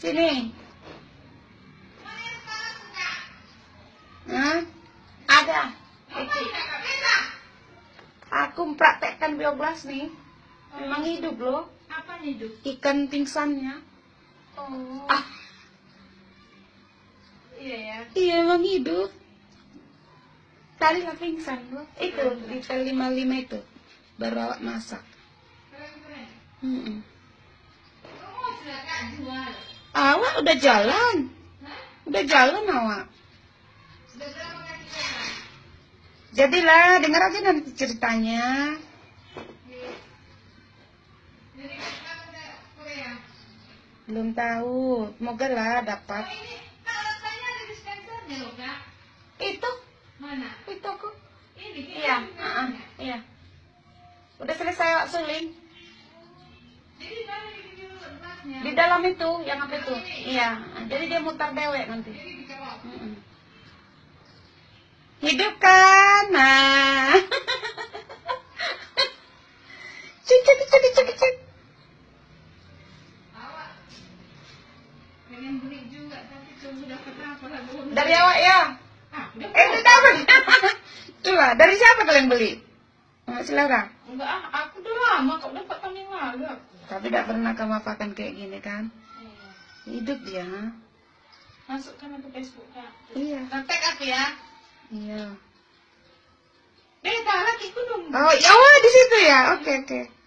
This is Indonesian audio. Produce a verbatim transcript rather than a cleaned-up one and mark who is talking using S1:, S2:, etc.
S1: Sini. Hah? Ada. Kecil. Aku mempraktekkan biogas nih. Memang hidup loh.
S2: Apa hidup?
S1: Ikan pingsannya.
S2: Oh.
S1: Ah.
S2: Iya ya.
S1: Iya, emang hidup. Tadi lah pingsan loh. Itu liter lima puluh lima itu. Baru awak masak.
S2: Keren-keren.
S1: Hmm.
S2: Oh, sudah Kak jual.
S1: Awak udah jalan.
S2: Hah?
S1: Udah jalan awak.
S2: Sudah berapa kali jalan?
S1: Jadilah, dengar aja nanti ceritanya.
S2: Jadi kamu udah Korea?
S1: Belum tahu. Semoga lah dapat.
S2: Oh, ini kalau saya ada dispensernya loh Kak.
S1: Itu,
S2: Mana?
S1: itu aku.
S2: Ini kita
S1: Iya,
S2: dispensernya.
S1: uh-uh, iya. Udah selesai awak suling.
S2: Jadi baru dibikin emasnya.
S1: Di dalam itu, yang apa itu? Iya. Jadi dia mutar dewek nanti.
S2: Jadi dikerok.
S1: Mm-mm. Hidup kan? Nah. Cek, cek, cek, cek, cek.
S2: Awak pengen beli juga tapi tunggu dapat apa lah belum.
S1: Dari awak ya?
S2: Ah, udah.
S1: Eh, itu dapat. Coba, dari siapa kalian beli? Enggak selera.
S2: Enggak ah, aku udah lama kok dapat tahun yang lalu.
S1: Tapi tidak pernah kamu apakan kayak gini kan?
S2: Iya.
S1: Hidup dia.
S2: Masukkan ke Facebook Kak.
S1: Iya.
S2: Kontak aku ya.
S1: Iya.
S2: Eh, tak lagi aku dong.
S1: Oh, ya, oh, di situ ya. Oke, oke.